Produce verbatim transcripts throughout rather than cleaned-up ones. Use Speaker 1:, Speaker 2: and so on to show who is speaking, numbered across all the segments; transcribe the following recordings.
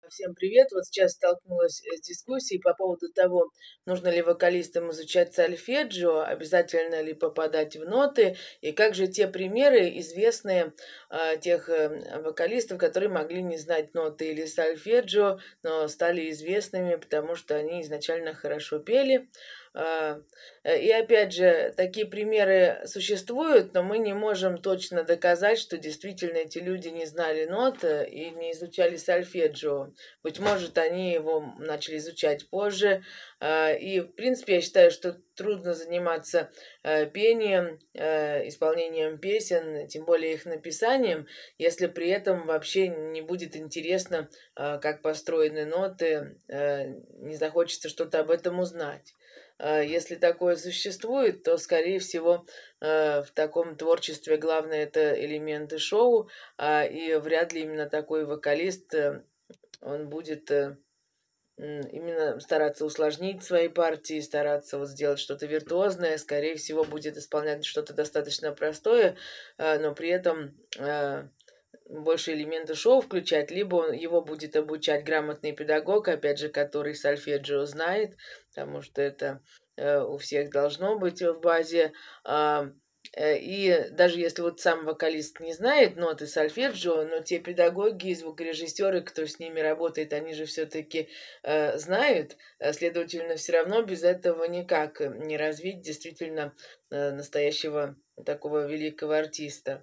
Speaker 1: Всем привет! Вот сейчас столкнулась с дискуссией по поводу того, нужно ли вокалистам изучать сольфеджио, обязательно ли попадать в ноты, и как же те примеры известные а, тех э, вокалистов, которые могли не знать ноты или сольфеджио, но стали известными, потому что они изначально хорошо пели. А, э, И опять же, такие примеры существуют, но мы не можем точно доказать, что действительно эти люди не знали нот э, и не изучали сольфеджио. Быть может, они его начали изучать позже. А, И, в принципе, я считаю, что трудно заниматься э, пением, э, исполнением песен, тем более их написанием, если при этом вообще не будет интересно, а, как построены ноты, э, не захочется что-то об этом узнать. А, Если такое существует, то, скорее всего, э, в таком творчестве главное это элементы шоу, а, и вряд ли именно такой вокалист э, он будет э, м, именно стараться усложнить свои партии, стараться вот сделать что-то виртуозное, скорее всего, будет исполнять что-то достаточно простое, э, но при этом э, больше элементы шоу включать, либо он, его будет обучать грамотный педагог, опять же, который сольфеджио знает, потому что это э, у всех должно быть в базе. А, э, и даже если вот сам вокалист не знает ноты сольфеджио, но те педагоги и звукорежиссеры, кто с ними работает, они же все-таки э, знают, э, следовательно, все равно без этого никак не развить действительно э, настоящего такого великого артиста.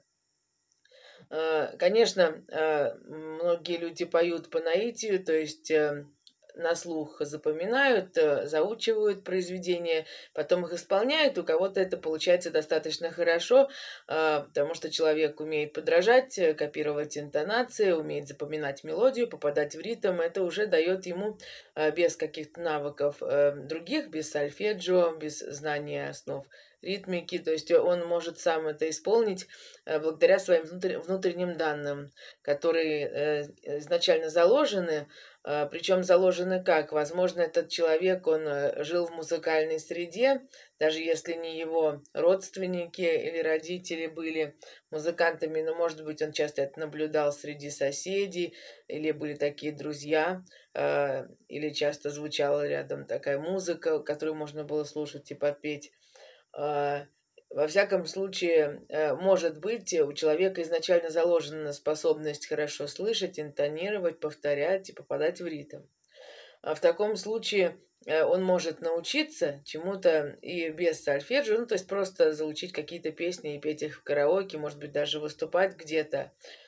Speaker 1: Э, Конечно, э, многие люди поют по наитию, то есть э, на слух запоминают, э, заучивают произведения, потом их исполняют. У кого-то это получается достаточно хорошо, э, потому что человек умеет подражать, э, копировать интонации, умеет запоминать мелодию, попадать в ритм. Это уже дает ему э, без каких-то навыков э, других, без сольфеджио, без знания основ ритмики. То есть он может сам это исполнить э, благодаря своим внутр- внутренним данным, которые э, изначально заложены. Э, причем заложены как? Возможно, этот человек, он э, жил в музыкальной среде, даже если не его родственники или родители были музыкантами, но, может быть, он часто это наблюдал среди соседей, или были такие друзья, э, или часто звучала рядом такая музыка, которую можно было слушать и попеть. А, Во всяком случае, э, может быть, э, у человека изначально заложена способность хорошо слышать, интонировать, повторять и попадать в ритм. А в таком случае э, он может научиться чему-то и без сольфеджио, ну, то есть просто заучить какие-то песни и петь их в караоке, может быть, даже выступать где-то.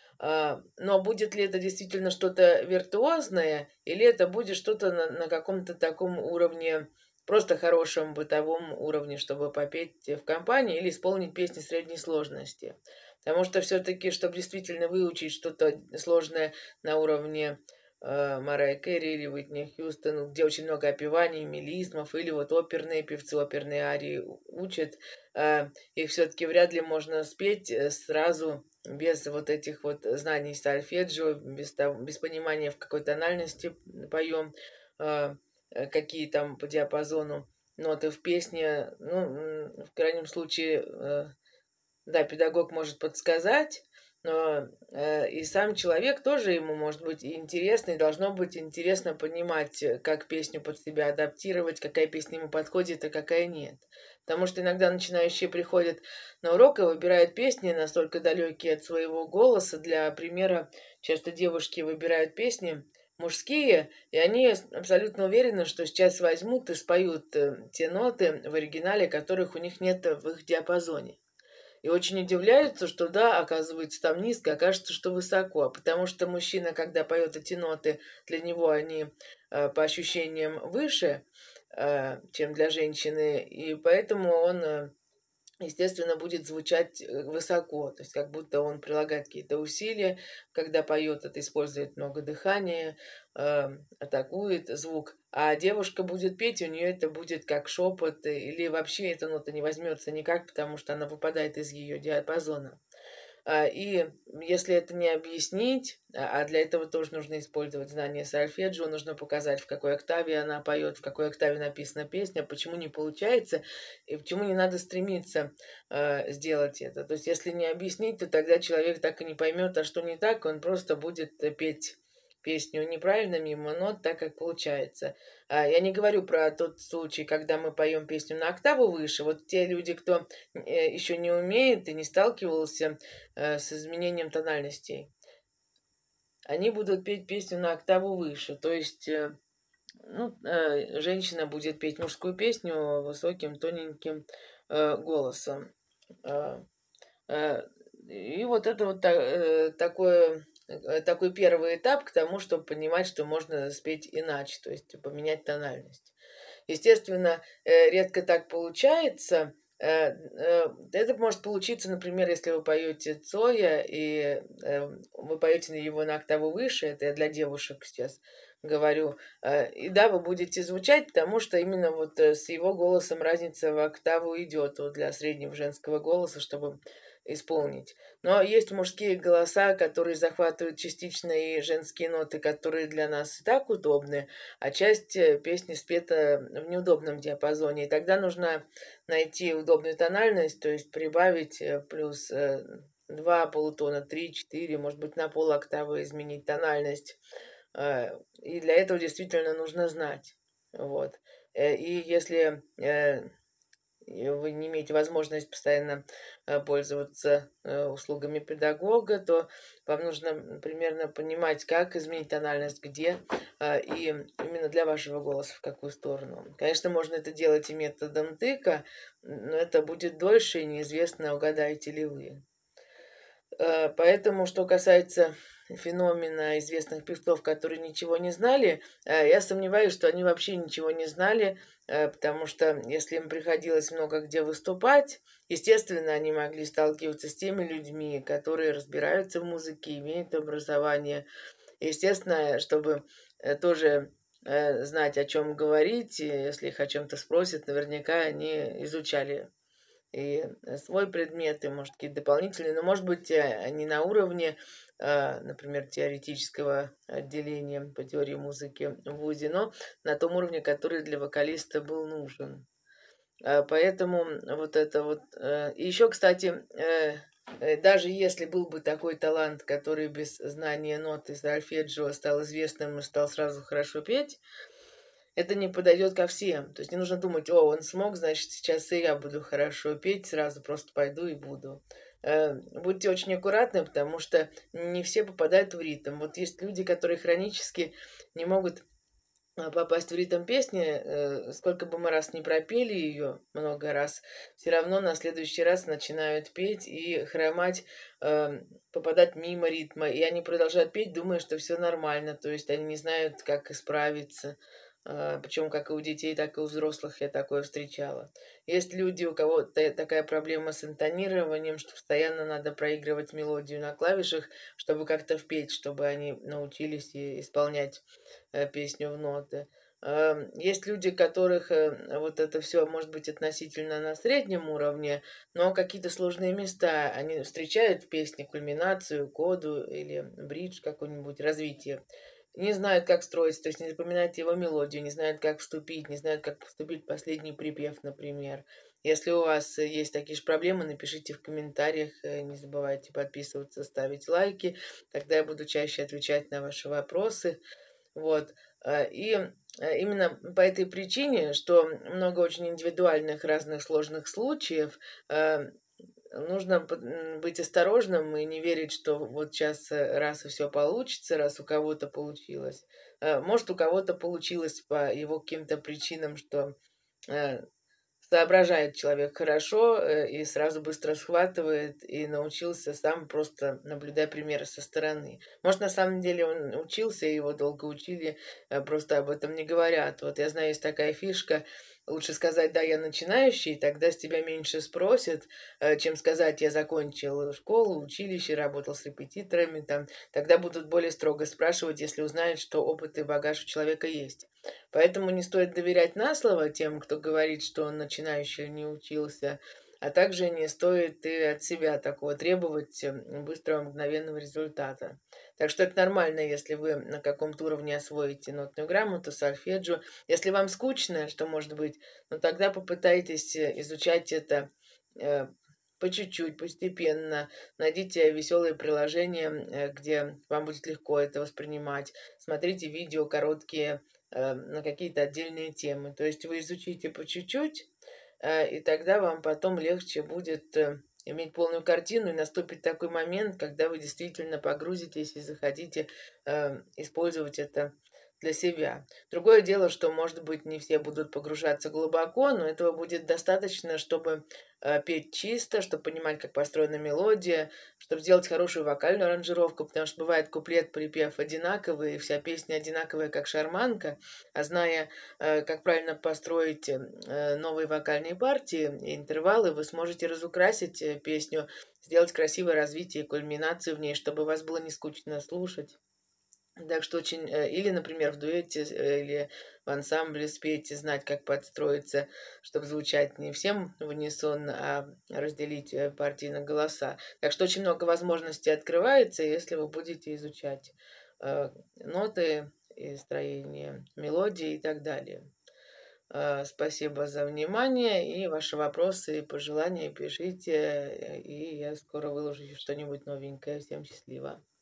Speaker 1: А, Но будет ли это действительно что-то виртуозное, или это будет что-то на, на каком-то таком уровне, просто хорошем бытовом уровне, чтобы попеть в компании или исполнить песни средней сложности? Потому что все-таки, чтобы действительно выучить что-то сложное на уровне э, Марайи Кэрри или Уитни Хьюстон, где очень много опеваний, мелизмов, или вот оперные певцы, оперные арии учат, э, их все-таки вряд ли можно спеть э, сразу без вот этих вот знаний сольфеджио, без, того, без понимания, в какой тональности поем, э, э, какие там по диапазону ноты в песне. Ну, м, в крайнем случае, э, да, педагог может подсказать, но э, и сам человек тоже ему может быть и интересно, и должно быть интересно понимать, э, как песню под себя адаптировать, какая песня ему подходит, а какая нет. Потому что иногда начинающие приходят на урок и выбирают песни настолько далекие от своего голоса. Для примера, часто девушки выбирают песни мужские, и они с- абсолютно уверены, что сейчас возьмут и споют э, те ноты в оригинале, которых у них нет в их диапазоне. И очень удивляются, что да, оказывается, там низко, а кажется, что высоко. Потому что мужчина, когда поет эти ноты, для него они э, по ощущениям выше, э, чем для женщины. И поэтому он э, естественно, будет звучать э, высоко, то есть как будто он прилагает какие-то усилия, когда поет, это использует много дыхания, э, атакует звук, а девушка будет петь, у нее это будет как шепот, э, или вообще эта нота не возьмется никак, потому что она выпадает из ее диапазона. А, и если это не объяснить, а а для этого тоже нужно использовать знание сольфеджио, нужно показать, в какой октаве она поет, в какой октаве написана песня, почему не получается и почему не надо стремиться э, сделать это. То есть, если не объяснить, то тогда человек так и не поймет, а что не так, он просто будет э, петь песню неправильно мимо нот, так как получается. А, я не говорю про тот случай, когда мы поем песню на октаву выше. Вот те люди, кто э, еще не умеет и не сталкивался э, с изменением тональностей, они будут петь песню на октаву выше. То есть э, ну, э, женщина будет петь мужскую песню высоким, тоненьким э, голосом. Э, э, и вот это вот та- э, такое, э, такой первый этап к тому, чтобы понимать, что можно спеть иначе, то есть поменять тональность. Естественно, э, редко так получается. Э, э, Это может получиться, например, если вы поете Цоя, и э, вы поете его на октаву выше, это я для девушек сейчас говорю, э, и да, вы будете звучать, потому что именно вот э, с его голосом разница в октаву идет вот для среднего женского голоса, чтобы исполнить. Но есть мужские голоса, которые захватывают частично и женские ноты, которые для нас и так удобны, а часть э, песни спета в неудобном диапазоне. И тогда нужно найти удобную тональность, то есть прибавить э, плюс э, два полутона, три, четыре, может быть, на пол октавы изменить тональность. Э, И для этого действительно нужно знать. Вот. Э, И если э, и вы не имеете возможность постоянно э, пользоваться э, услугами педагога, то вам нужно м, примерно понимать, как изменить тональность, где, а, и именно для вашего голоса в какую сторону. Конечно, можно это делать и методом тыка, но это будет дольше, и неизвестно, угадаете ли вы. Э, Поэтому, что касается феномена известных певцов, которые ничего не знали, э, я сомневаюсь, что они вообще ничего не знали, э, потому что если им приходилось много где выступать, естественно, они могли сталкиваться с теми людьми, которые разбираются в музыке, имеют образование. Естественно, чтобы э, тоже э, знать, о чем говорить, и если их о чем-то спросят, наверняка они изучали и э, свой предмет, и, может, какие-то дополнительные, но, может быть, э, не на уровне, а, например, теоретического отделения по теории музыки в ВУЗе, но на том уровне, который для вокалиста был нужен. А, Поэтому вот это вот... э, И еще, кстати, э, э, даже если был бы такой талант, который без знания нот из сольфеджио стал известным и стал сразу хорошо петь, это не подойдет ко всем. То есть не нужно думать, о, он смог, значит, сейчас и я буду хорошо петь, сразу просто пойду и буду. Э, Будьте очень аккуратны, потому что не все попадают в ритм. Вот есть люди, которые хронически не могут а, попасть в ритм песни, э, сколько бы мы раз не пропели ее много раз, все равно на следующий раз начинают петь и хромать, э, попадать мимо ритма. И они продолжают петь, думая, что все нормально, то есть они не знают, как исправиться. Причем как и у детей, так и у взрослых я такое встречала. Есть люди, у кого та- такая проблема с интонированием, что постоянно надо проигрывать мелодию на клавишах, чтобы как-то впеть, чтобы они научились и исполнять э, песню в ноты. Эм, Есть люди, которых э, вот это все может быть относительно на среднем уровне, но какие-то сложные места они встречают в песне, кульминацию, коду или бридж какой-нибудь, развитие. Не знают, как строить, то есть не запоминают его мелодию, не знают, как вступить, не знают, как вступить в последний припев, например. Если у вас э, есть такие же проблемы, напишите в комментариях, э, не забывайте подписываться, ставить лайки, тогда я буду чаще отвечать на ваши вопросы. Вот. э, И э, именно по этой причине, что много очень индивидуальных разных сложных случаев, э, нужно под- м, быть осторожным и не верить, что вот сейчас раз и все получится, раз у кого-то получилось. Э, Может, у кого-то получилось по его каким-то причинам, что э, соображает человек хорошо э, и сразу быстро схватывает и научился сам, просто наблюдая примеры со стороны. Может, на самом деле он учился, и его долго учили, э, просто об этом не говорят. Вот я знаю, есть такая фишка, лучше сказать, да, я начинающий, тогда с тебя меньше спросят, э, чем сказать, я закончил школу, училище, работал с репетиторами, там, тогда будут более строго спрашивать, если узнают, что опыт и багаж у человека есть. Поэтому не стоит доверять на слово тем, кто говорит, что он начинающий или не учился, а также не стоит и от себя такого требовать э, быстрого мгновенного результата. Так что это нормально, если вы на каком-то уровне освоите нотную грамоту, сольфеджио. Если вам скучно, что может быть, ну тогда попытайтесь э, изучать это э, по чуть-чуть, постепенно. Найдите веселые приложения, э, где вам будет легко это воспринимать. Смотрите видео короткие э, на какие-то отдельные темы. То есть вы изучите по чуть-чуть, э, и тогда вам потом легче будет э, иметь полную картину, и наступит такой момент, когда вы действительно погрузитесь и захотите э, использовать это для себя. Другое дело, что, может быть, не все будут погружаться глубоко, но этого будет достаточно, чтобы э, петь чисто, чтобы понимать, как построена мелодия, чтобы сделать хорошую вокальную аранжировку, потому что бывает куплет-припев одинаковый, и вся песня одинаковая, как шарманка, а зная, э, как правильно построить э, новые вокальные партии и интервалы, вы сможете разукрасить э, песню, сделать красивое развитие и кульминацию в ней, чтобы вас было не скучно слушать. Так что очень... э, Или, например, в дуэте э, или в ансамбле спеть, знать, как подстроиться, чтобы звучать не всем в унисон, а разделить э, партии на голоса. Так что очень много возможностей открывается, если вы будете изучать э, ноты и строение мелодии и так далее. Э, Спасибо за внимание, и ваши вопросы и пожелания пишите, э, и я скоро выложу что-нибудь новенькое. Всем счастливо.